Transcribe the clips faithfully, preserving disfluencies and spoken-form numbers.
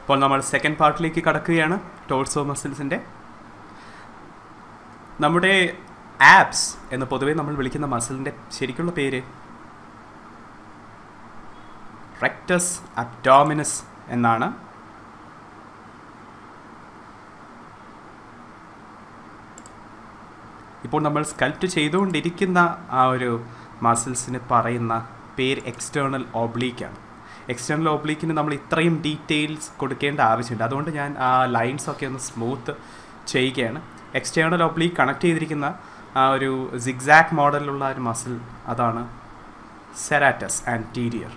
അപ്പോൾ നമ്മൾ സെക്കൻഡ് പാർട്ടിലേക്ക് കടക്കുകയാണ്. ടോർസോ മസിൽസിൻ്റെ നമ്മുടെ ആബ്സ് എന്ന് പൊതുവേ നമ്മൾ വിളിക്കുന്ന മസിലിൻ്റെ ശരിക്കുള്ള പേര് റെക്ടസ് അബ്ഡോമിനസ് എന്നാണ്. ഇപ്പോൾ നമ്മൾ സ്കൾപ്റ്റ് ചെയ്തുകൊണ്ടിരിക്കുന്ന ആ ഒരു മസിൽസിന് പറയുന്ന പേര് എക്സ്റ്റേണൽ ഓബ്ലീക്കാണ്. എക്സ്റ്റേണൽ ഓബ്ലീക്കിന് നമ്മൾ ഇത്രയും ഡീറ്റെയിൽസ് കൊടുക്കേണ്ട ആവശ്യമുണ്ട്. അതുകൊണ്ട് ഞാൻ ആ ലൈൻസൊക്കെ ഒന്ന് സ്മൂത്ത് ചെയ്യുകയാണ്. എക്സ്റ്റേണൽ ഓബ്ലീക്ക് കണക്ട് ചെയ്തിരിക്കുന്ന ആ ഒരു സിഗ്സാക് മോഡലിലുള്ള ഒരു മസിൽ അതാണ് സെറാറ്റസ് ആൻറ്റീരിയർ.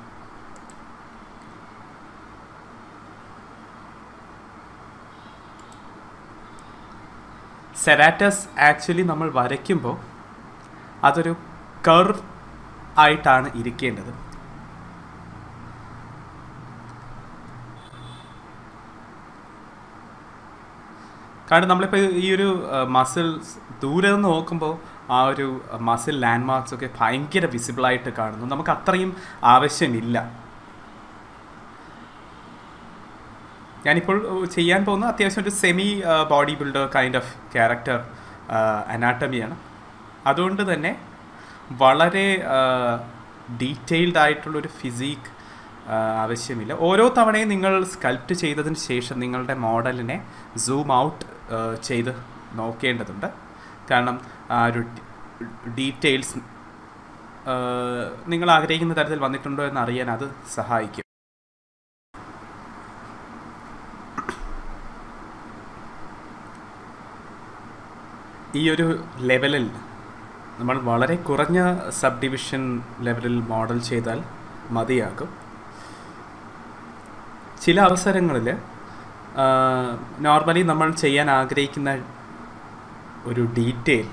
സെറാറ്റസ് ആക്ച്വലി നമ്മൾ വരയ്ക്കുമ്പോൾ അതൊരു കർവ് ആയിട്ടാണ് ഇരിക്കേണ്ടത്. കാരണം നമ്മളിപ്പോൾ ഈ ഒരു മസിൽസ് ദൂരെ നിന്ന് നോക്കുമ്പോൾ ആ ഒരു മസിൽ ലാൻഡ് മാർക്സ് ഒക്കെ ഭയങ്കര വിസിബിളായിട്ട് കാണുന്നു. നമുക്ക് അത്രയും ആവശ്യമില്ല. ഞാനിപ്പോൾ ചെയ്യാൻ പോകുന്ന അത്യാവശ്യം ഒരു semi body builder kind of character അനാട്ടമിയാണ്. അതുകൊണ്ട് തന്നെ വളരെ ഡീറ്റെയിൽഡ് ആയിട്ടുള്ളൊരു ഫിസിക് ആവശ്യമില്ല. ഓരോ തവണയും നിങ്ങൾ സ്കൾപ്റ്റ് ചെയ്തതിന് ശേഷം നിങ്ങളുടെ മോഡലിനെ സൂം ഔട്ട് ചെയ്ത് നോക്കേണ്ടതുണ്ട്. കാരണം ആ ഒരു ഡീറ്റെയിൽസ് നിങ്ങൾ ആഗ്രഹിക്കുന്ന തരത്തിൽ വന്നിട്ടുണ്ടോ എന്ന് അറിയാൻ അത് സഹായിക്കും. ഈ ഒരു ലെവലിൽ നമ്മൾ വളരെ കുറഞ്ഞ സബ് ഡിവിഷൻ ലെവലിൽ മോഡൽ ചെയ്താൽ മതിയാകും. ചില അവസരങ്ങളിൽ നോർമലി നമ്മൾ ചെയ്യാൻ ആഗ്രഹിക്കുന്ന ഒരു ഡീറ്റെയിൽ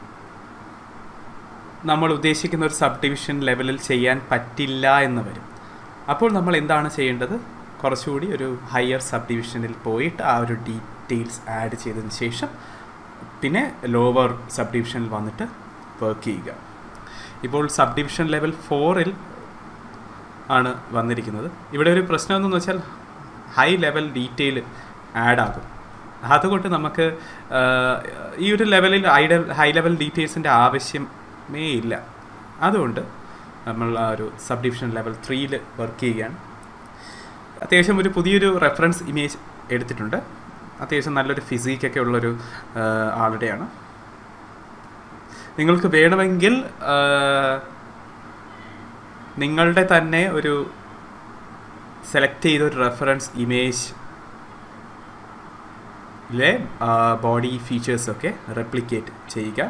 നമ്മൾ ഉദ്ദേശിക്കുന്ന ഒരു സബ് ഡിവിഷൻ ലെവലിൽ ചെയ്യാൻ പറ്റില്ല എന്ന് വരും. അപ്പോൾ നമ്മൾ എന്താണ് ചെയ്യേണ്ടത്? കുറച്ചുകൂടി ഒരു ഹയർ സബ് ഡിവിഷനിൽ പോയിട്ട് ആ ഒരു ഡീറ്റെയിൽസ് ആഡ് ചെയ്തതിന് ശേഷം പിന്നെ ലോവർ സബ് ഡിവിഷനിൽ വന്നിട്ട് വർക്ക് ചെയ്യുക. ഇപ്പോൾ സബ് ഡിവിഷൻ ലെവൽ ഫോറിൽ ആണ് വന്നിരിക്കുന്നത്. ഇവിടെ ഒരു പ്രശ്നം എന്തെന്ന് വെച്ചാൽ ഹൈ ലെവൽ ഡീറ്റെയിൽ ആഡ് ആകും. അതുകൊണ്ട് നമുക്ക് ഈ ഒരു ലെവലിൽ ഹൈ ഹൈ ലെവൽ ഡീറ്റെയിൽസിൻ്റെ ആവശ്യമേ ഇല്ല. അതുകൊണ്ട് നമ്മൾ ആ ഒരു സബ് ഡിവിഷൻ ലെവൽ ത്രീയിൽ വർക്ക് ചെയ്യുകയാണ്. അത്യാവശ്യം ഒരു പുതിയൊരു റെഫറൻസ് ഇമേജ് എടുത്തിട്ടുണ്ട്. അത്യാവശ്യം നല്ലൊരു ഫിസിക്കൊക്കെ ഉള്ളൊരു ആളുടെയാണ്. നിങ്ങൾക്ക് വേണമെങ്കിൽ നിങ്ങളുടെ തന്നെ ഒരു സെലക്ട് ചെയ്തൊരു റെഫറൻസ് ഇമേജിലെ ബോഡി ഫീച്ചേഴ്സൊക്കെ റെപ്ലിക്കേറ്റ് ചെയ്യുക.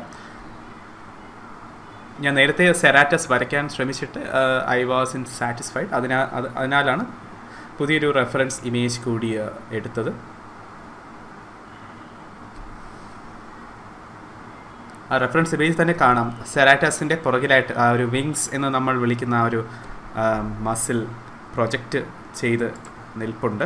ഞാൻ നേരത്തെ സെറാറ്റസ് വരയ്ക്കാൻ ശ്രമിച്ചിട്ട് ഐ വാസ് ഇൻ സാറ്റിസ്ഫൈഡ്. അതിനാൽ അതിനാലാണ് പുതിയൊരു റെഫറൻസ് ഇമേജ് കൂടി എടുത്തത്. ആ റെഫറൻസ് ഇമേജ് തന്നെ കാണാം. സെറാറ്റസിൻ്റെ പുറകിലായിട്ട് ആ ഒരു വിങ്സ് എന്ന് നമ്മൾ വിളിക്കുന്ന ആ ഒരു മസിൽ പ്രൊജക്റ്റ് ചെയ്ത് നിൽപ്പുണ്ട്.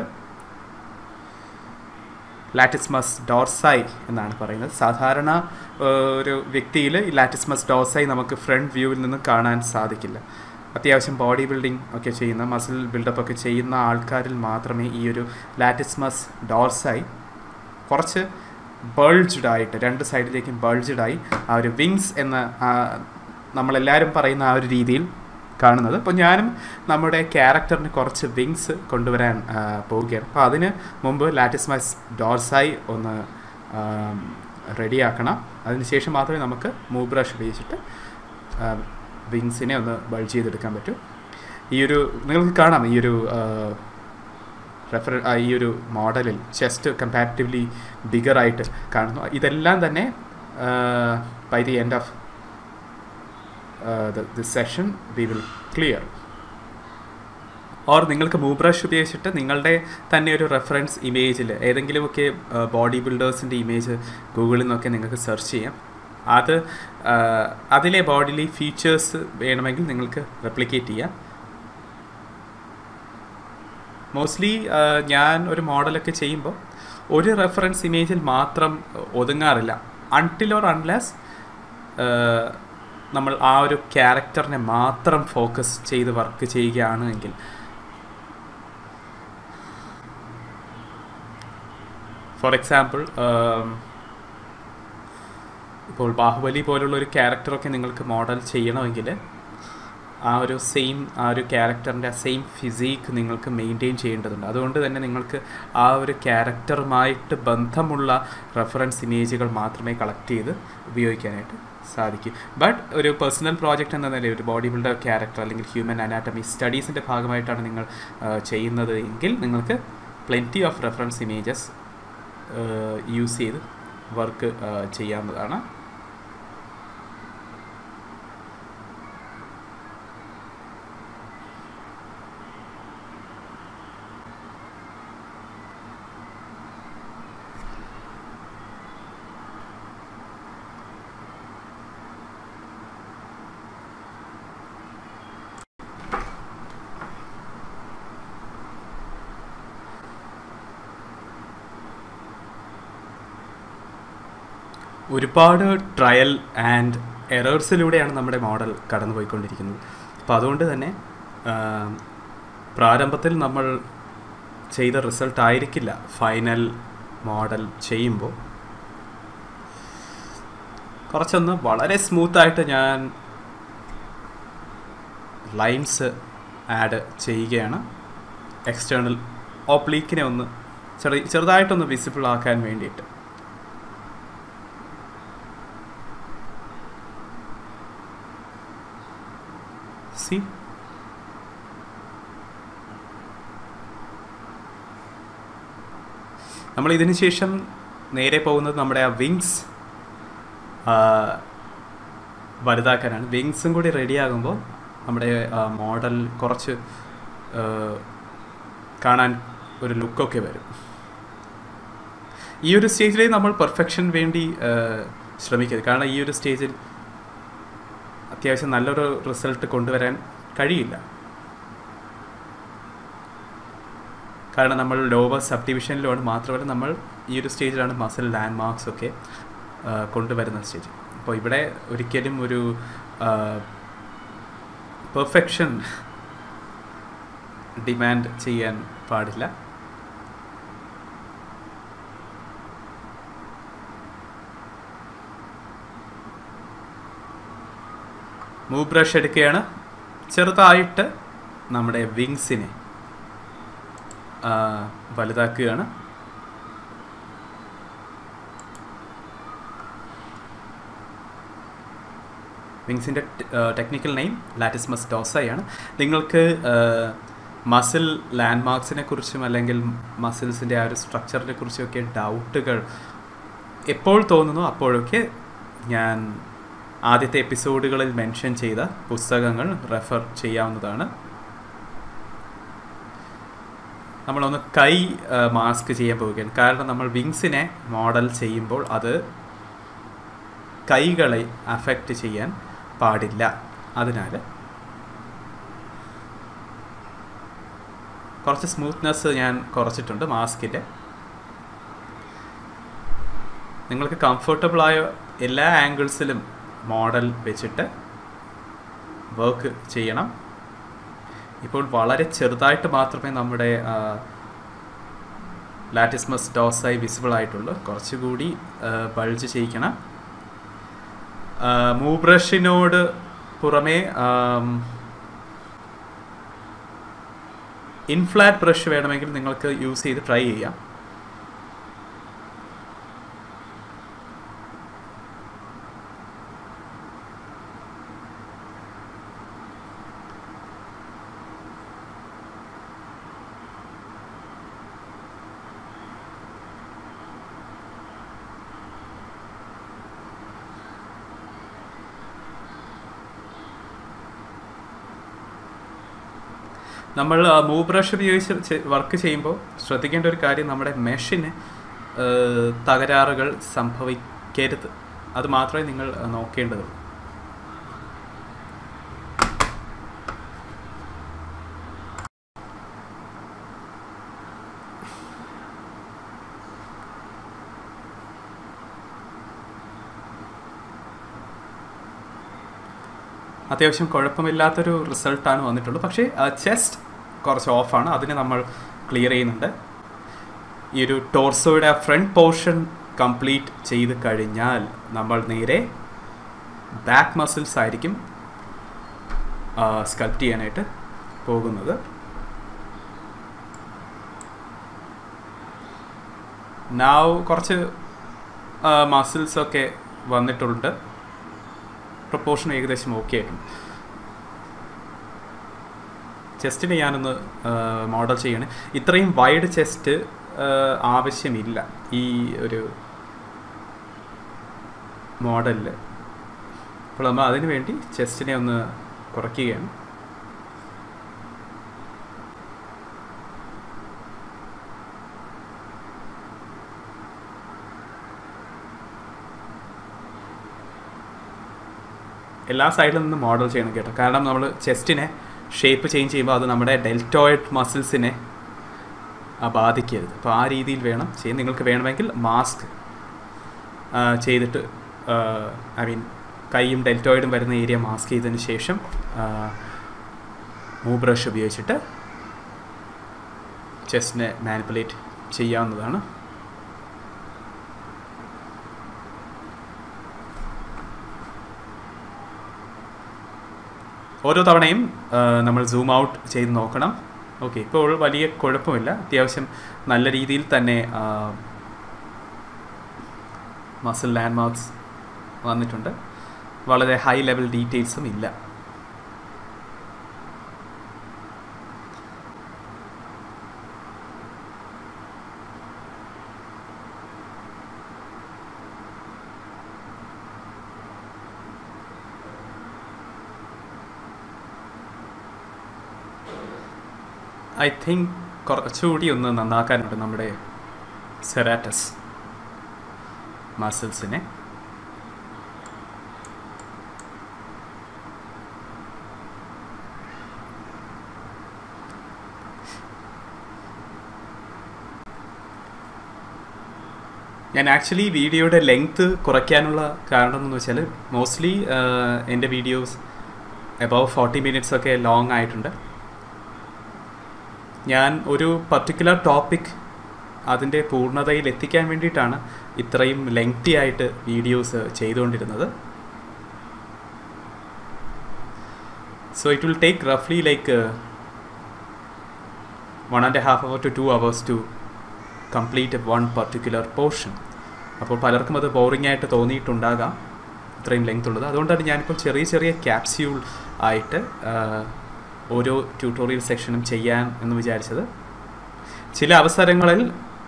ലാറ്റിസ്മസ് ഡോർസൈ എന്നാണ് പറയുന്നത്. സാധാരണ ഒരു വ്യക്തിയിൽ ഈ ലാറ്റിസ്മസ് ഡോർസൈ നമുക്ക് ഫ്രണ്ട് വ്യൂവിൽ നിന്ന് കാണാൻ സാധിക്കില്ല. അത്യാവശ്യം ബോഡി ബിൽഡിംഗ് ഒക്കെ ചെയ്യുന്ന മസിൽ ബിൽഡപ്പ് ഒക്കെ ചെയ്യുന്ന ആൾക്കാരിൽ മാത്രമേ ഈ ഒരു ലാറ്റിസ്മസ് ഡോർസൈ കുറച്ച് ബൾജ്ഡ് ആയിട്ട് രണ്ട് സൈഡിലേക്കും ബൾജ്ഡായി ആ ഒരു വിങ്സ് എന്ന നമ്മളെല്ലാവരും പറയുന്ന ആ ഒരു രീതിയിൽ കാണുന്നത്. അപ്പോൾ ഞാനും നമ്മുടെ ക്യാരക്ടറിന് കുറച്ച് വിങ്സ് കൊണ്ടുവരാൻ പോവുകയാണ്. അപ്പോൾ അതിന് മുമ്പ് ലാറ്റിസ്മസ് ഡോർസൈ ഒന്ന് റെഡിയാക്കണം. അതിനുശേഷം മാത്രമേ നമുക്ക് മൂവ് ബ്രഷ് ഉപയോഗിച്ചിട്ട് വിങ്സിനെ ഒന്ന് ബൾജ് ചെയ്തെടുക്കാൻ പറ്റും. ഈ ഒരു നിങ്ങൾക്ക് കാണാം ഈ ഒരു റെഫർ ഈ ഒരു മോഡലിൽ ചെസ്റ്റ് കമ്പാരിറ്റീവ്ലി ബിഗറായിട്ട് കാണുന്നു. ഇതെല്ലാം തന്നെ by the end of this session we will clear. Or നിങ്ങൾക്ക് മൂവ് ബ്രഷ് ഉപയോഗിച്ചിട്ട് നിങ്ങളുടെ തന്നെ ഒരു റെഫറൻസ് ഇമേജിൽ ഏതെങ്കിലുമൊക്കെ ബോഡി ബിൽഡേഴ്സിൻ്റെ ഇമേജ് ഗൂഗിളിൽ നിന്നൊക്കെ നിങ്ങൾക്ക് സെർച്ച് ചെയ്യാം. അത് അതിലെ ബോഡിയിലെ ഫീച്ചേഴ്സ് വേണമെങ്കിൽ നിങ്ങൾക്ക് റെപ്ലിക്കേറ്റ് ചെയ്യാം. മോസ്റ്റ്ലി ഞാൻ ഒരു മോഡലൊക്കെ ചെയ്യുമ്പോൾ ഒരു റെഫറൻസ് ഇമേജിൽ മാത്രം ഒതുങ്ങാറില്ല. അൺടിൽ ഓർ അൺലെസ് നമ്മൾ ആ ഒരു ക്യാരക്ടറിനെ മാത്രം ഫോക്കസ് ചെയ്ത് വർക്ക് ചെയ്യുകയാണ് എങ്കിൽ. ഫോർ എക്സാമ്പിൾ ഇപ്പോൾ ബാഹുബലി പോലുള്ളൊരു ക്യാരക്ടറൊക്കെ നിങ്ങൾക്ക് മോഡൽ ചെയ്യണമെങ്കിൽ ആ ഒരു സെയിം ആ ഒരു ക്യാരക്ടറിൻ്റെ ആ സെയിം ഫിസിക്ക് നിങ്ങൾക്ക് മെയിൻറ്റെയിൻ ചെയ്യേണ്ടതുണ്ട്. അതുകൊണ്ട് തന്നെ നിങ്ങൾക്ക് ആ ഒരു ക്യാരക്ടറുമായിട്ട് ബന്ധമുള്ള റെഫറൻസ് ഇമേജുകൾ മാത്രമേ കളക്ട് ചെയ്ത് ഉപയോഗിക്കാനായിട്ട് സാധിക്കും. ബട്ട് ഒരു പേഴ്സണൽ പ്രോജക്റ്റ് എന്ന നിലയിൽ ഒരു ബോഡി ബിൽഡർ ക്യാരക്ടർ അല്ലെങ്കിൽ ഹ്യൂമൻ അനാറ്റമി സ്റ്റഡീസിൻ്റെ ഭാഗമായിട്ടാണ് നിങ്ങൾ ചെയ്യുന്നത് എങ്കിൽ നിങ്ങൾക്ക് plenty of reference images use ചെയ്ത് വർക്ക് ചെയ്യാവുന്നതാണ്. ഒരുപാട് ട്രയൽ ആൻഡ് എറേഴ്സിലൂടെയാണ് നമ്മുടെ മോഡൽ കടന്നു പോയിക്കൊണ്ടിരിക്കുന്നത്. അപ്പോൾ അതുകൊണ്ട് തന്നെ പ്രാരംഭത്തിൽ നമ്മൾ ചെയ്ത റിസൾട്ട് ആയിരിക്കില്ല ഫൈനൽ മോഡൽ ചെയ്യുമ്പോൾ. കുറച്ചൊന്ന് വളരെ സ്മൂത്തായിട്ട് ഞാൻ ലൈൻസ് ആഡ് ചെയ്യുകയാണ്. എക്സ്റ്റേണൽ ഓബ്ലീക്കിനെ ഒന്ന് ചെറിയ ചെറുതായിട്ടൊന്ന് വിസിബിൾ ആക്കാൻ വേണ്ടിയിട്ട്. സി നമ്മൾ ഇതിന് ശേഷം നേരെ പോകുന്നത് നമ്മുടെ ആ വിങ്സ് വലുതാക്കാനാണ്. വിങ്സും കൂടി റെഡിയാകുമ്പോൾ നമ്മുടെ മോഡൽ കുറച്ച് കാണാൻ ഒരു ലുക്കൊക്കെ വരും. ഈ ഒരു സ്റ്റേജിൽ നമ്മൾ പെർഫെക്ഷൻ വേണ്ടി ശ്രമിക്കരുത്. കാരണം ഈ ഒരു സ്റ്റേജിൽ അത്യാവശ്യം നല്ലൊരു റിസൾട്ട് കൊണ്ടുവരാൻ കഴിയില്ല. കാരണം നമ്മൾ ലോവർ സബ് ഡിവിഷനിലാണ്, മാത്രമല്ല നമ്മൾ ഈ ഒരു സ്റ്റേജിലാണ് മസിൽ ലാൻഡ് മാർക്സ് ഒക്കെ കൊണ്ടുവരുന്ന സ്റ്റേജ്. അപ്പോൾ ഇവിടെ ഒരിക്കലും ഒരു പെർഫെക്ഷൻ ഡിമാൻഡ് ചെയ്യാൻ പാടില്ല. മൂവ് ബ്രഷ് എടുക്കുകയാണ്. ചെറുതായിട്ട് നമ്മുടെ വിങ്സിനെ വലുതാക്കുകയാണ്. വിങ്സിൻ്റെ ടെക്നിക്കൽ നെയിം ലാറ്റിസ്മസ് ഡോർസൈ ആണ്. നിങ്ങൾക്ക് മസിൽ ലാൻഡ് മാർക്സിനെ കുറിച്ചും അല്ലെങ്കിൽ മസിൽസിൻ്റെ ആ ഒരു സ്ട്രക്ചറിനെ കുറിച്ചൊക്കെ ഡൗട്ടുകൾ എപ്പോൾ തോന്നുന്നു അപ്പോഴൊക്കെ ഞാൻ ആദ്യത്തെ എപ്പിസോഡുകളിൽ മെൻഷൻ ചെയ്ത പുസ്തകങ്ങൾ റെഫർ ചെയ്യാവുന്നതാണ്. നമ്മളൊന്ന് കൈ മാസ്ക് ചെയ്യാൻ പോവുകയാണ്. കാരണം നമ്മൾ വിങ്സിനെ മോഡൽ ചെയ്യുമ്പോൾ അത് കൈകളെ അഫക്റ്റ് ചെയ്യാൻ പാടില്ല. അതിനാൽ കുറച്ച് സ്മൂത്ത്നെസ് ഞാൻ കുറച്ചിട്ടുണ്ട് മാസ്കിൻ്റെ. നിങ്ങൾക്ക് കംഫർട്ടബിളായ എല്ലാ ആംഗിൾസിലും മോഡൽ വെച്ചിട്ട് വർക്ക് ചെയ്യണം. ഇപ്പോൾ വളരെ ചെറുതായിട്ട് മാത്രമേ നമ്മുടെ ലാറ്റിസ്മസ് ഡോർസൈ വിസിബിൾ ആയിട്ടുള്ളൂ. കുറച്ചുകൂടി ബൾജ് ചെയ്യിക്കണം. മൂവ് ബ്രഷിനോട് പുറമേ ഇൻഫ്ലാറ്റ് ബ്രഷ് വേണമെങ്കിൽ നിങ്ങൾക്ക് യൂസ് ചെയ്ത് ട്രൈ ചെയ്യാം. നമ്മൾ മൂവ് ബ്രഷ് ഉപയോഗിച്ച് വർക്ക് ചെയ്യുമ്പോൾ ശ്രദ്ധിക്കേണ്ട ഒരു കാര്യം, നമ്മുടെ മെഷിന് തകരാറുകൾ സംഭവിക്കരുത്. അത് മാത്രമേ നിങ്ങൾ നോക്കേണ്ടതുള്ളൂ. അത്യാവശ്യം കുഴപ്പമില്ലാത്തൊരു റിസൾട്ടാണ് വന്നിട്ടുള്ളൂ. പക്ഷേ ചെസ്റ്റ് കുറച്ച് ഓഫാണ്, അതിനെ നമ്മൾ ക്ലിയർ ചെയ്യുന്നുണ്ട്. ഈ ഒരു ടോർസോയുടെ ഫ്രണ്ട് പോർഷൻ കംപ്ലീറ്റ് ചെയ്ത് കഴിഞ്ഞാൽ നമ്മൾ നേരെ ബാക്ക് മസിൽസ് ആയിരിക്കും സ്കൾപ്റ്റ് ചെയ്യാനായിട്ട് പോകുന്നത്. നൗ കുറച്ച് മസിൽസൊക്കെ വന്നിട്ടുണ്ട്, പ്രൊപ്പോർഷൻ ഏകദേശം ഓക്കെ ആയിട്ടുണ്ട്. ചെസ്റ്റിന് ഞാനൊന്ന് മോഡൽ ചെയ്യണം. ഇത്രയും വൈഡ് ചെസ്റ്റ് ആവശ്യമില്ല ഈ ഒരു മോഡലിൽ. അപ്പോൾ നമ്മൾ അതിനു വേണ്ടി ചെസ്റ്റിനെ ഒന്ന് കുറയ്ക്കുകയാണ്. എല്ലാ സൈഡിൽ നിന്ന് മോഡൽ ചെയ്യണം കേട്ടോ, കാരണം നമ്മൾ ചെസ്റ്റിനെ ഷേപ്പ് ചേഞ്ച് ചെയ്യുമ്പോൾ അത് നമ്മുടെ ഡെൽറ്റോയിഡ് മസിൽസിനെ ബാധിക്കരുത്. അപ്പോൾ ആ രീതിയിൽ വേണം ചെയ്യാൻ. നിങ്ങൾക്ക് വേണമെങ്കിൽ മാസ്ക് ചെയ്തിട്ട് ഐ മീൻ കൈയും ഡെൽറ്റോയിഡും വരുന്ന ഏരിയ മാസ്ക് ചെയ്തതിന് ശേഷം മൂവ് ബ്രഷ് ഉപയോഗിച്ചിട്ട് ചെസ്റ്റിനെ മാനിപ്പുലേറ്റ് ചെയ്യാവുന്നതാണ്. ഓരോ തവണയും നമ്മൾ സൂം ഔട്ട് ചെയ്ത് നോക്കണം. ഓക്കെ, ഇപ്പോൾ വലിയ കുഴപ്പമില്ല, അത്യാവശ്യം നല്ല രീതിയിൽ തന്നെ മസിൽ ലാൻഡ് മാർക്സ് വന്നിട്ടുണ്ട്. വളരെ ഹൈ ലെവൽ ഡീറ്റെയിൽസും ഇല്ല. ഐ തിങ്ക് കുറച്ചുകൂടി ഒന്ന് നന്നാക്കാനുണ്ട് നമ്മുടെ സെറാറ്റസ് മസിൽസിനെ. ഞാൻ ആക്ച്വലി വീഡിയോയുടെ ലെങ്ത്ത് കുറയ്ക്കാനുള്ള കാരണം എന്ന് വെച്ചാൽ മോസ്റ്റ്ലി എൻ്റെ വീഡിയോസ് എബവ് ഫോർട്ടി മിനിറ്റ്സ് ഒക്കെ ലോങ് ആയിട്ടുണ്ട്. ഞാൻ ഒരു പർട്ടിക്കുലർ ടോപ്പിക് അതിൻ്റെ പൂർണ്ണതയിൽ എത്തിക്കാൻ വേണ്ടിയിട്ടാണ് ഇത്രയും ലെങ്തി ആയിട്ട് വീഡിയോസ് ചെയ്തുകൊണ്ടിരുന്നത്. സോ ഇറ്റ് വിൽ ടേക്ക് റഫ്ലി like one and half hour to two hours to complete one particular portion. അപ്പോൾ പലർക്കും അത് ബോറിംഗ് ആയിട്ട് തോന്നിയിട്ടുണ്ടാകാം ഇത്രയും ലെങ്ത് ഉള്ളത്. അതുകൊണ്ടാണ് ഞാനിപ്പോൾ ചെറിയ ചെറിയ ക്യാപ്സ്യൂൾ ആയിട്ട് ഓരോ ട്യൂട്ടോറിയൽ സെക്ഷനും ചെയ്യാൻ എന്ന് വിചാരിച്ചത്. ചില അവസരങ്ങളിൽ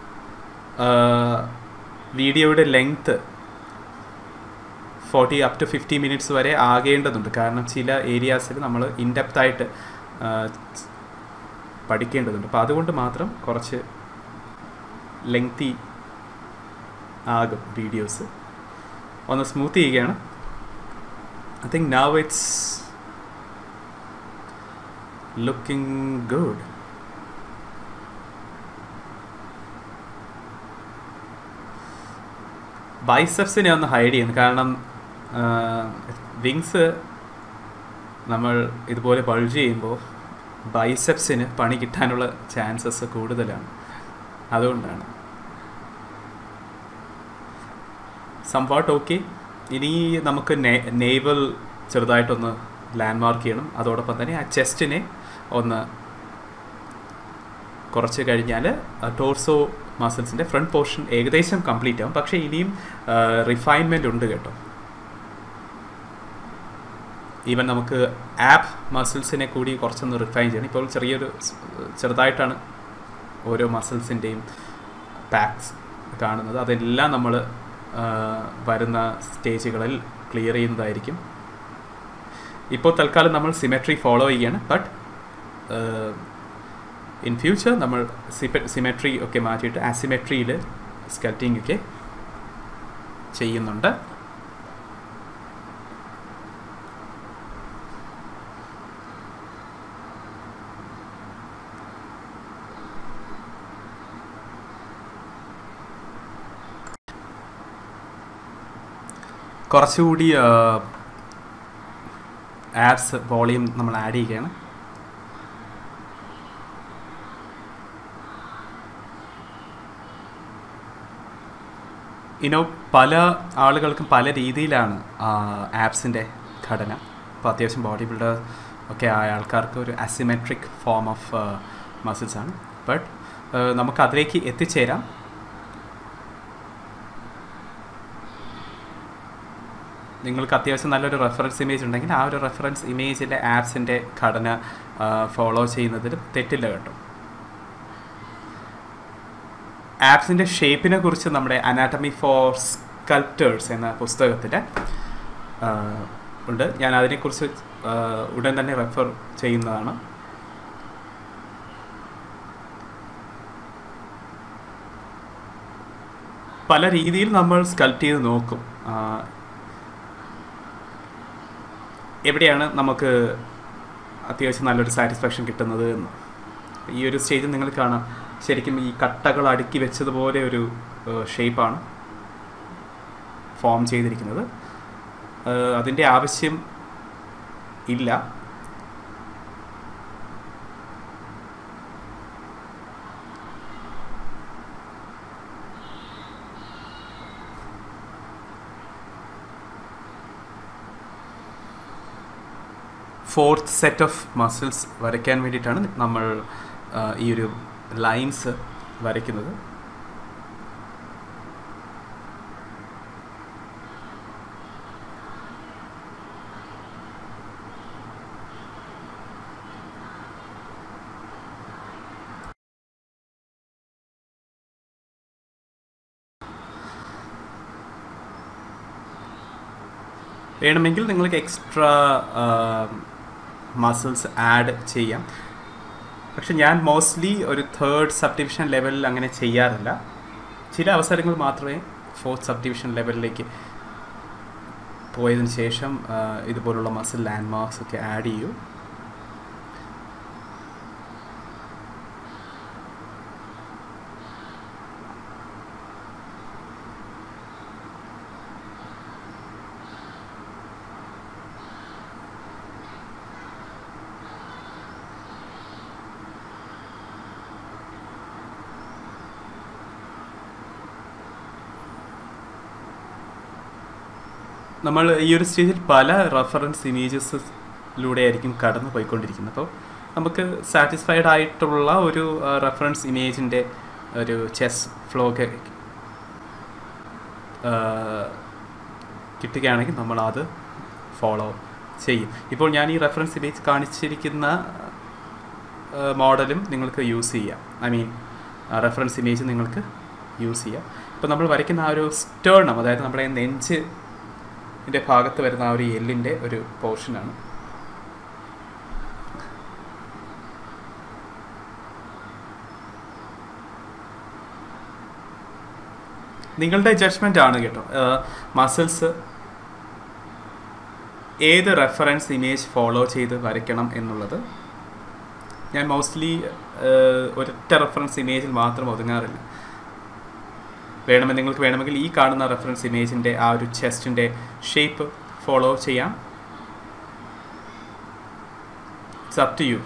വീഡിയോയുടെ length forty up to fifty minutes വരെ ആകേണ്ടതുണ്ട്. കാരണം ചില ഏരിയാസിൽ നമ്മൾ ഇൻഡെപ്തായിട്ട് പഠിക്കേണ്ടതുണ്ട്. അപ്പോൾ അതുകൊണ്ട് മാത്രം കുറച്ച് ലെങ്തി ആകും വീഡിയോസ്. ഒന്ന് സ്മൂത്ത് ചെയ്യുകയാണ്. I think now it's looking good. ബൈസെപ്സിനെ ഒന്ന് ഹൈഡ് ചെയ്യുന്നു, കാരണം വിങ്സ് നമ്മൾ ഇതുപോലെ ബൾജ് ചെയ്യുമ്പോൾ ബൈസെപ്സിന് പണി കിട്ടാനുള്ള ചാൻസസ് കൂടുതലാണ്. അതുകൊണ്ടാണ് സംവാട്ട് ഓക്കെ. ഇനി നമുക്ക് നേവൽ ചെറുതായിട്ടൊന്ന് ലാൻഡ് മാർക്ക് ചെയ്യണം. അതോടൊപ്പം തന്നെ ആ ചെസ്റ്റിനെ ഒന്ന് കുറച്ച് കഴിഞ്ഞാൽ ടോർസോ മസിൽസിൻ്റെ ഫ്രണ്ട് പോർഷൻ ഏകദേശം കംപ്ലീറ്റ് ആവും. പക്ഷേ ഇനിയും റിഫൈൻമെൻ്റ് ഉണ്ട് കേട്ടോ. ഈവൻ നമുക്ക് ആപ്പ് മസിൽസിനെ കൂടി കുറച്ചൊന്ന് റിഫൈൻ ചെയ്യണം. ഇപ്പോൾ ചെറിയൊരു ചെറുതായിട്ടാണ് ഓരോ മസിൽസിൻ്റെയും പാക്സ് കാണുന്നത്. അതെല്ലാം നമ്മൾ വരുന്ന സ്റ്റേജുകളിൽ ക്ലിയർ ചെയ്യുന്നതായിരിക്കും. ഇപ്പോൾ തൽക്കാലം നമ്മൾ സിമെട്രി ഫോളോ ചെയ്യുകയാണ്. ബട്ട് ഇൻ ഫ്യൂച്ചർ നമ്മൾ സിമെട്രി ഒക്കെ മാറ്റിയിട്ട് അസിമെട്രിയിൽ സ്കൾപ്റ്റിംഗ് ഒക്കെ ചെയ്യുന്നുണ്ട്. കുറച്ചുകൂടി ആപ്സ് വോളിയം നമ്മൾ ആഡ് ചെയ്യുകയാണ്. ഇനോ പല ആളുകൾക്കും പല രീതിയിലാണ് ആപ്സിൻ്റെ ഘടന. അപ്പോൾ അത്യാവശ്യം ബോഡി ബിൽഡർ ഒക്കെ ആയ ആൾക്കാർക്ക് ഒരു അസിമെട്രിക് ഫോം ഓഫ് മസിൽസ് ആണ്. ബട്ട് നമുക്ക് അതിലേക്ക് എത്തിച്ചേരാം. നിങ്ങൾക്ക് അത്യാവശ്യം നല്ലൊരു റെഫറൻസ് ഇമേജ് ഉണ്ടെങ്കിൽ ആ ഒരു റെഫറൻസ് ഇമേജിൻ്റെ ആപ്സിൻ്റെ ഘടന ഫോളോ ചെയ്യുന്നതിൽ തെറ്റില്ല കേട്ടോ. ആപ്സിൻ്റെ ഷേപ്പിനെ കുറിച്ച് നമ്മുടെ അനാറ്റമി ഫോർ സ്കൾപ്റ്റേഴ്സ് എന്ന പുസ്തകത്തിൽ ഉണ്ട്. ഞാൻ അതിനെക്കുറിച്ച് ഉടൻ തന്നെ റെഫർ ചെയ്യുന്നതാണ്. പല രീതിയിൽ നമ്മൾ സ്കൾപ്റ്റ് ചെയ്ത് നോക്കും എവിടെയാണ് നമുക്ക് അത്യാവശ്യം നല്ലൊരു സാറ്റിസ്ഫാക്ഷൻ കിട്ടുന്നത് എന്ന്. ഈ ഒരു സ്റ്റേജിൽ നിങ്ങൾ കാണാം, ശരിക്കും ഈ കട്ടകൾ അടുക്കി വെച്ചതുപോലെ ഒരു ഷേപ്പാണ് ഫോം ചെയ്തിരിക്കുന്നത്. അതിൻ്റെ ആവശ്യം ഇല്ല. ഫോർത്ത് സെറ്റ് ഓഫ് മസിൽസ് വരയ്ക്കാൻ വേണ്ടിയിട്ടാണ് നമ്മൾ ഈ ഒരു ലൈൻസ് വരയ്ക്കുന്നത്. വേണമെങ്കിൽ നിങ്ങൾക്ക് എക്സ്ട്രാ മസിൽസ് ആഡ് ചെയ്യാം. പക്ഷെ ഞാൻ മോസ്റ്റ്ലി ഒരു തേർഡ് സബ് ഡിവിഷൻ ലെവലിൽ അങ്ങനെ ചെയ്യാറില്ല. ചില അവസരങ്ങൾ മാത്രമേ ഫോർത്ത് സബ് ഡിവിഷൻ ലെവലിലേക്ക് പോയതിന് ശേഷം ഇതുപോലുള്ള മസിൽ ലാൻഡ് മാർക്സ് ഒക്കെ ആഡ് ചെയ്യൂ. നമ്മൾ ഈ ഒരു സ്റ്റേജിൽ പല റെഫറൻസ് ഇമേജസിലൂടെ ആയിരിക്കും കടന്നു പോയിക്കൊണ്ടിരിക്കുന്നത്. അപ്പോൾ നമുക്ക് സാറ്റിസ്ഫൈഡ് ആയിട്ടുള്ള ഒരു റെഫറൻസ് ഇമേജിൻ്റെ ഒരു ചെസ് ഫ്ലോ ഒക്കെ കിട്ടുകയാണെങ്കിൽ നമ്മളത് ഫോളോ ചെയ്യും. ഇപ്പോൾ ഞാൻ ഈ റെഫറൻസ് ഇമേജ് കാണിച്ചിരിക്കുന്ന മോഡലും നിങ്ങൾക്ക് യൂസ് ചെയ്യാം. ഐ മീൻ റെഫറൻസ് ഇമേജ് നിങ്ങൾക്ക് യൂസ് ചെയ്യാം. ഇപ്പോൾ നമ്മൾ വരയ്ക്കുന്ന ആ ഒരു സ്റ്റേർണം, അതായത് നമ്മുടെ നെഞ്ച് ഇതിൻ്റെ ഭാഗത്ത് വരുന്ന ആ ഒരു എല്ലിൻ്റെ ഒരു പോർഷനാണ്. നിങ്ങളുടെ ജഡ്ജ്മെൻ്റ് ആണ് കേട്ടോ മസിൽസ് ഏത് റെഫറൻസ് ഇമേജ് ഫോളോ ചെയ്ത് വരയ്ക്കണം എന്നുള്ളത്. ഞാൻ മോസ്റ്റ്ലി ഒരൊറ്റ റെഫറൻസ് ഇമേജിൽ മാത്രം ഒതുങ്ങാറില്ല. വേണമെങ്കിൽ നിങ്ങൾക്ക് വേണമെങ്കിൽ ഈ കാണുന്ന റെഫറൻസ് ഇമേജിൻ്റെ ആ ഒരു ചെസ്റ്റിൻ്റെ ഷേപ്പ് ഫോളോ ചെയ്യാം. It's up to you.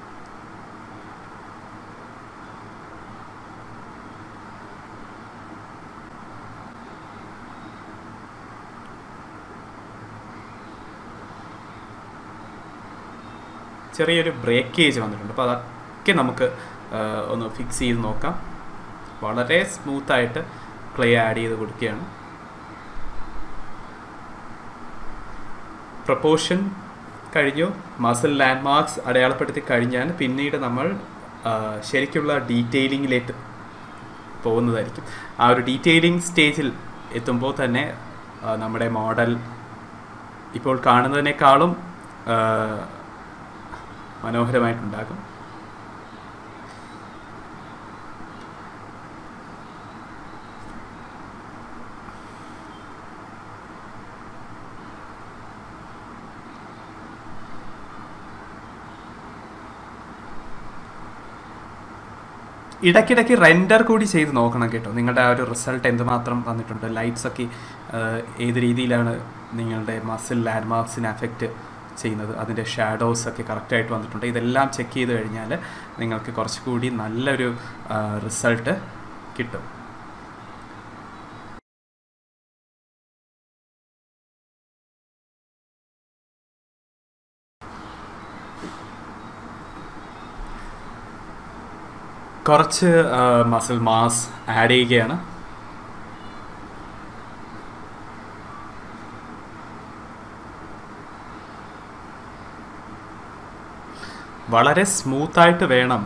ചെറിയൊരു ബ്രേക്കേജ് വന്നിട്ടുണ്ട്. അപ്പോൾ അതൊക്കെ നമുക്ക് ഒന്ന് ഫിക്സ് ചെയ്ത് നോക്കാം. വളരെ സ്മൂത്തായിട്ട് ക്ലേ ആഡ് ചെയ്ത് കൊടുക്കുകയാണ്. പ്രൊപ്പോർഷൻ കഴിഞ്ഞു. മസിൽ ലാൻഡ് മാർക്സ് അടയാളപ്പെടുത്തി കഴിഞ്ഞാൽ പിന്നീട് നമ്മൾ ശരിക്കുള്ള ഡീറ്റെയിലിങ്ങിലേക്ക് പോകുന്നതായിരിക്കും. ആ ഒരു ഡീറ്റെയിലിംഗ് സ്റ്റേജിൽ എത്തുമ്പോൾ തന്നെ നമ്മുടെ മോഡൽ ഇപ്പോൾ കാണുന്നതിനേക്കാളും മനോഹരമായിട്ടുണ്ടാകും. ഇടയ്ക്കിടയ്ക്ക് റെൻഡർ കൂടി ചെയ്ത് നോക്കണം കേട്ടോ, നിങ്ങളുടെ ആ ഒരു റിസൾട്ട് എന്തുമാത്രം വന്നിട്ടുണ്ട്, ലൈറ്റ്സൊക്കെ ഏത് രീതിയിലാണ് നിങ്ങളുടെ മസിൽ ലാൻഡ് മാർക്സിനെ അഫക്റ്റ് ചെയ്യുന്നത്, അതിൻ്റെ ഷാഡോസൊക്കെ കറക്റ്റായിട്ട് വന്നിട്ടുണ്ട്. ഇതെല്ലാം ചെക്ക് ചെയ്ത് കഴിഞ്ഞാൽ നിങ്ങൾക്ക് കുറച്ചുകൂടി നല്ലൊരു റിസൾട്ട് കിട്ടും. കുറച്ച് മസിൽ മാസ് ആഡ് ചെയ്യുകയാണ്. വളരെ സ്മൂത്തായിട്ട് വേണം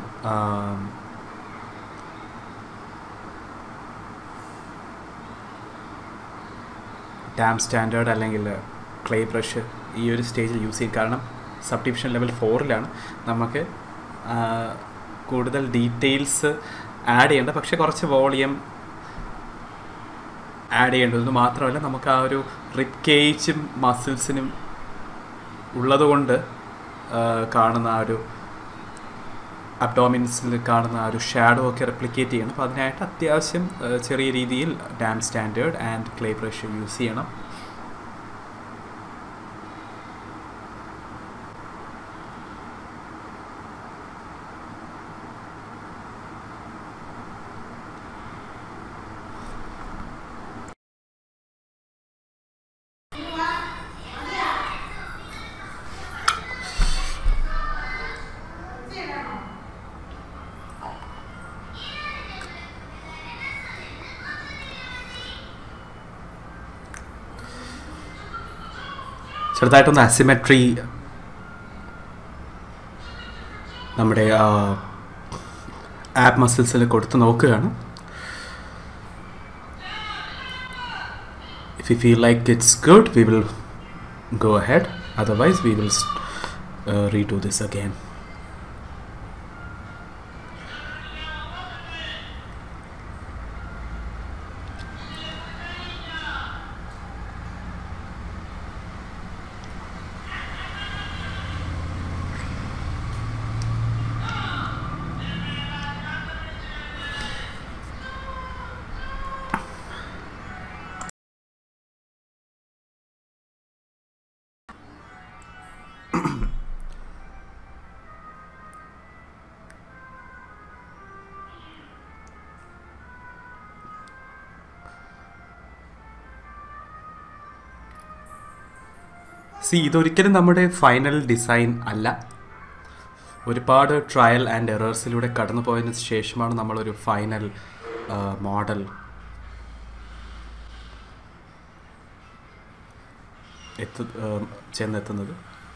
ഡാം സ്റ്റാൻഡേർഡ് അല്ലെങ്കിൽ ക്ലേ ബ്രഷ് ഈ ഒരു സ്റ്റേജിൽ യൂസ് ചെയ്യും. കാരണം സബ് ഡിവിഷൻ ലെവൽ ഫോറിലാണ് നമുക്ക് കൂടുതൽ ഡീറ്റെയിൽസ് ആഡ് ചെയ്യേണ്ട, പക്ഷേ കുറച്ച് വോളിയം ആഡ് ചെയ്യേണ്ടത് മാത്രമല്ല നമുക്ക് ആ ഒരു റിബ് കേജും മസിൽസിനും ഉള്ളതുകൊണ്ട് കാണുന്ന ആ ഒരു അബ്ഡോമിൻസിൽ കാണുന്ന ആ ഒരു ഷാഡോ ഒക്കെ റെപ്ലിക്കേറ്റ് ചെയ്യണം. അപ്പോൾ അതിനായിട്ട് അത്യാവശ്യം ചെറിയ രീതിയിൽ dam standard and clay brush use ചെയ്യണം. ചെറുതായിട്ടൊന്ന് അസിമെട്രി നമ്മുടെ ആപ്പ് മസിൽസിൽ കൊടുത്ത് നോക്കുകയാണ്. If you feel like it's good, we will go ahead. Otherwise, we will uh, redo this again. സി ഇതൊരിക്കലും നമ്മുടെ ഫൈനൽ ഡിസൈൻ അല്ല. ഒരുപാട് ട്രയൽ ആൻഡ് എറേഴ്സിലൂടെ കടന്നു പോയതിന് ശേഷമാണ് നമ്മളൊരു ഫൈനൽ മോഡൽ എത്തു ചെന്നെത്തുന്നത്.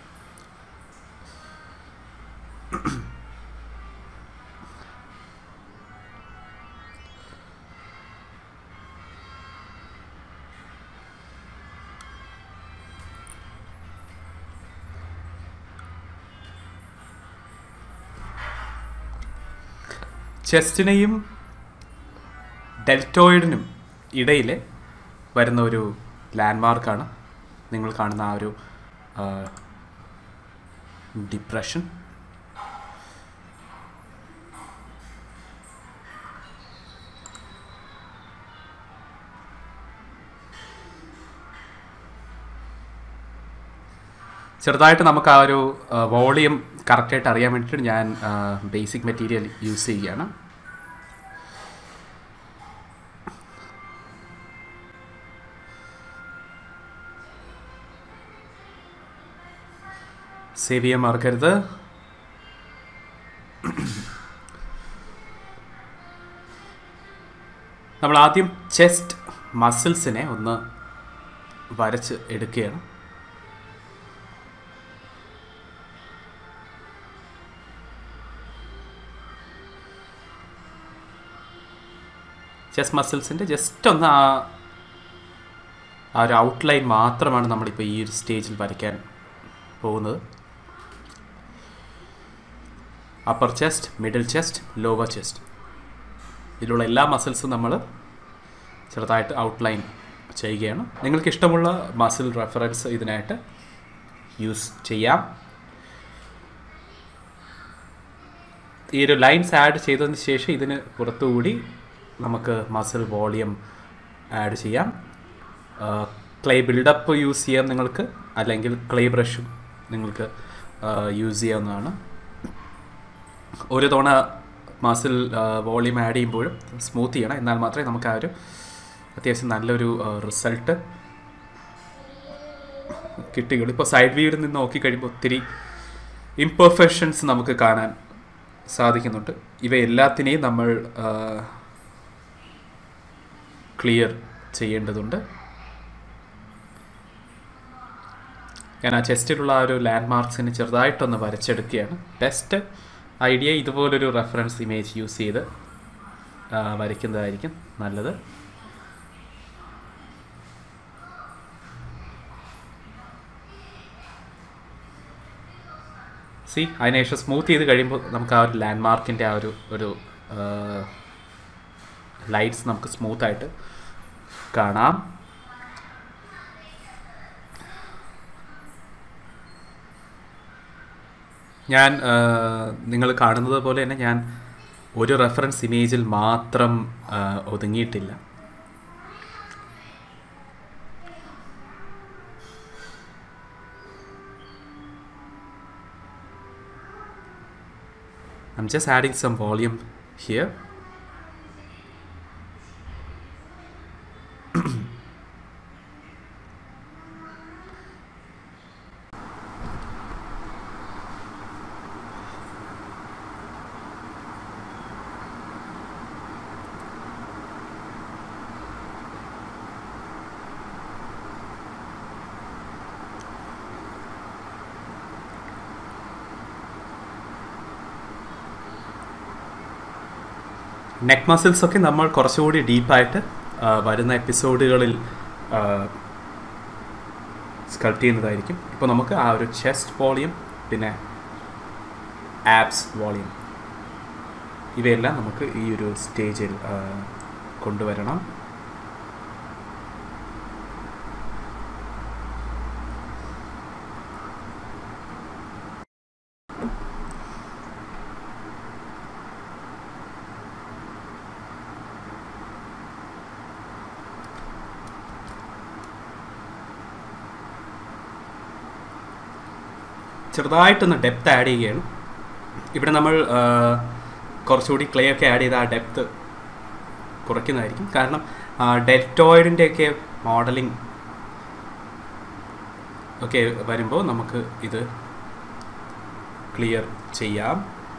ചെസ്റ്റിനെയും ഡെൽറ്റോയിഡിനും ഇടയിൽ വരുന്ന ഒരു ലാൻഡ്മാർക്കാണ് നിങ്ങൾ കാണുന്ന ആ ഒരു ഡിപ്രഷൻ. ചെറുതായിട്ട് നമുക്ക് ആ ഒരു വോളിയം കറക്റ്റായിട്ട് അറിയാൻ വേണ്ടിയിട്ട് ഞാൻ ബേസിക് മെറ്റീരിയൽ യൂസ് ചെയ്യുകയാണ്. സേവ് ചെയ്യാൻ മറക്കരുത്. നമ്മൾ ആദ്യം ചെസ്റ്റ് മസിൽസിനെ ഒന്ന് വരച്ച് എടുക്കുകയാണ്. ചെസ്റ്റ് മസിൽസിൻ്റെ ജസ്റ്റ് ഒന്ന് ആ ആ ഒരു ഔട്ട്ലൈൻ മാത്രമാണ് നമ്മളിപ്പോൾ ഈ ഒരു സ്റ്റേജിൽ വരയ്ക്കാൻ പോകുന്നത്. Upper chest, middle chest, lower chest, ഇതിലുള്ള എല്ലാ മസിൽസും നമ്മൾ ചെറുതായിട്ട് ഔട്ട്ലൈൻ ചെയ്യുകയാണ്. നിങ്ങൾക്ക് ഇഷ്ടമുള്ള മസിൽ റെഫറൻസ് ഇതിനായിട്ട് യൂസ് ചെയ്യാം. ഈ ഒരു ലൈൻസ് ആഡ് ചെയ്തതിന് ശേഷം ഇതിന് പുറത്തുകൂടി നമുക്ക് മസിൽ വോളിയം ആഡ് ചെയ്യാം. ക്ലേ ബിൽഡപ്പ് യൂസ് ചെയ്യാം നിങ്ങൾക്ക്, അല്ലെങ്കിൽ ക്ലേ ബ്രഷും നിങ്ങൾക്ക് യൂസ് ചെയ്യാവുന്നതാണ്. ഒരു തവണ മസിൽ വോളിയം ആഡ് ചെയ്യുമ്പോഴും സ്മൂത്ത് ചെയ്യണം, എന്നാൽ മാത്രമേ നമുക്ക് ആ ഒരു അത്യാവശ്യം നല്ലൊരു റിസൾട്ട് കിട്ടുകയുള്ളൂ. ഇപ്പോൾ സൈഡ് വ്യൂവിൽ നിന്ന് നോക്കിക്കഴിയുമ്പോൾ ഒത്തിരി ഇംപെർഫെക്ഷൻസ് നമുക്ക് കാണാൻ സാധിക്കുന്നുണ്ട്. ഇവയെല്ലാത്തിനെയും നമ്മൾ ക്ലിയർ ചെയ്യേണ്ടതുണ്ട്. ഞാൻ ആ ചെസ്റ്റിലുള്ള ആ ഒരു ലാൻഡ് മാർക്സിന് ചെറുതായിട്ടൊന്ന് വരച്ചെടുക്കുകയാണ്. ബെസ്റ്റ് ഐഡിയ ഇതുപോലൊരു റെഫറൻസ് ഇമേജ് യൂസ് ചെയ്ത് വരയ്ക്കുന്നതായിരിക്കും നല്ലത്. സി അതിനുശേഷം സ്മൂത്ത് ചെയ്ത് കഴിയുമ്പോൾ നമുക്ക് ആ ഒരു ലാൻഡ് മാർക്കിൻ്റെ ആ ഒരു ഒരു ലൈറ്റ്സ് നമുക്ക് സ്മൂത്തായിട്ട് കാണാം. ഞാൻ നിങ്ങൾ കാണുന്നത് പോലെ തന്നെ ഞാൻ ഒരു റെഫറൻസ് ഇമേജിൽ മാത്രം ഒതുങ്ങിയിട്ടില്ല. I'm just adding some volume here. Neck മസിൽസൊക്കെ നമ്മൾ കുറച്ചുകൂടി ഡീപ്പായിട്ട് വരുന്ന എപ്പിസോഡുകളിൽ സ്കൾപ്റ്റ് ചെയ്യുന്നതായിരിക്കും. ഇപ്പോൾ നമുക്ക് ആ ഒരു ചെസ്റ്റ് വോളിയം പിന്നെ ആബ്സ് വോളിയം ഇവയെല്ലാം നമുക്ക് ഈ ഒരു സ്റ്റേജിൽ കൊണ്ടുവരണം. ചെറുതായിട്ടൊന്ന് ഡെപ്ത് ആഡ് ചെയ്യുകയാണ്. ഇവിടെ നമ്മൾ കുറച്ചുകൂടി ക്ലേ ഒക്കെ ആഡ് ചെയ്ത് ആ ഡെപ്ത് കുറയ്ക്കുന്നതായിരിക്കും. കാരണം ഡെൽറ്റോയിഡിൻ്റെയൊക്കെ മോഡലിംഗ് ഒക്കെ വരുമ്പോൾ നമുക്ക് ഇത് ക്ലിയർ ചെയ്യാം.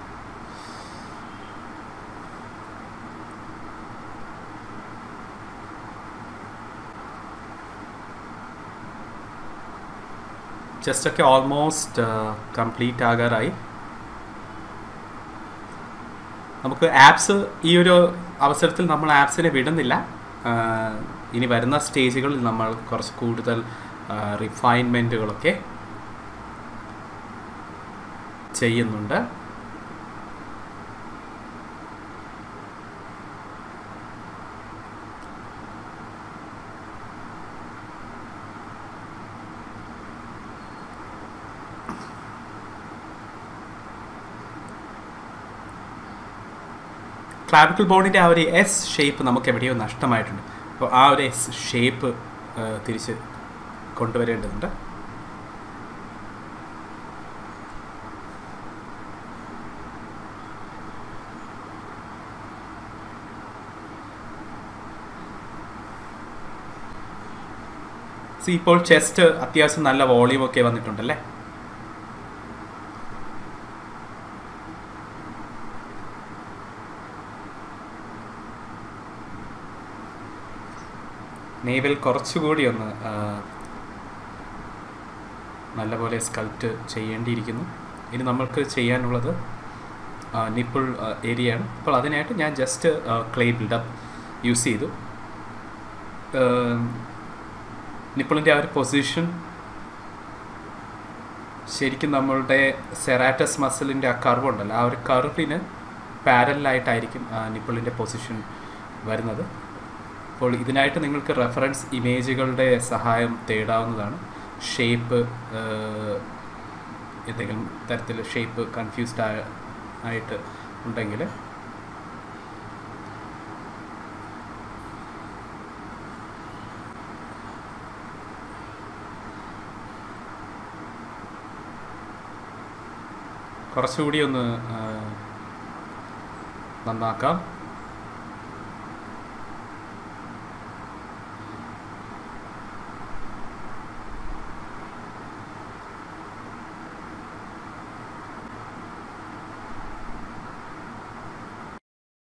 ചെസ്റ്റൊക്കെ ഓൾമോസ്റ്റ് കംപ്ലീറ്റ് ആകാറായി. നമുക്ക് ആപ്സ് ഈ ഒരു അവസരത്തിൽ നമ്മൾ ആപ്സിനെ വിടുന്നില്ല. ഇനി വരുന്ന സ്റ്റേജുകളിൽ നമ്മൾ കുറച്ച് കൂടുതൽ റിഫൈൻമെൻറ്റുകളൊക്കെ ചെയ്യുന്നുണ്ട്. ക്ലാവിക്കിൾ ബോണിൻ്റെ ആ ഒരു എസ് ഷേപ്പ് നമുക്ക് എവിടെയോ നഷ്ടമായിട്ടുണ്ട്. അപ്പോൾ ആ ഒരു എസ് ഷേപ്പ് തിരിച്ച് കൊണ്ടുവരേണ്ടതുണ്ട്. സി ഇപ്പോൾ ചെസ്റ്റ് അത്യാവശ്യം നല്ല വോളിയമൊക്കെ വന്നിട്ടുണ്ടല്ലേ. നേവൽ കുറച്ചുകൂടി ഒന്ന് നല്ലപോലെ സ്കൾപ്റ്റ് ചെയ്യേണ്ടിയിരിക്കുന്നു. ഇനി നമ്മൾക്ക് ചെയ്യാനുള്ളത് നിപ്പിൾ ഏരിയയാണ്. അപ്പോൾ അതിനായിട്ട് ഞാൻ ജസ്റ്റ് ക്ലേ ബിൽഡപ്പ് യൂസ് ചെയ്തു. നിപ്പിളിൻ്റെ ആ ഒരു പൊസിഷൻ ശരിക്കും നമ്മളുടെ സെറാറ്റസ് മസിലിൻ്റെ ആ കർവ് ഉണ്ടല്ലോ, ആ ഒരു കർവിന് പാരലായിട്ടായിരിക്കും നിപ്പിളിൻ്റെ പൊസിഷൻ വരുന്നത്. അപ്പോൾ ഇതിനായിട്ട് നിങ്ങൾക്ക് റെഫറൻസ് ഇമേജുകളുടെ സഹായം തേടാവുന്നതാണ്. ഷേപ്പ് എന്തെങ്കിലും തരത്തിൽ ഷേപ്പ് കൺഫ്യൂസ്ഡ് ആയിട്ട് ഉണ്ടെങ്കിൽ കുറച്ചുകൂടി ഒന്ന് നന്നാക്കാം.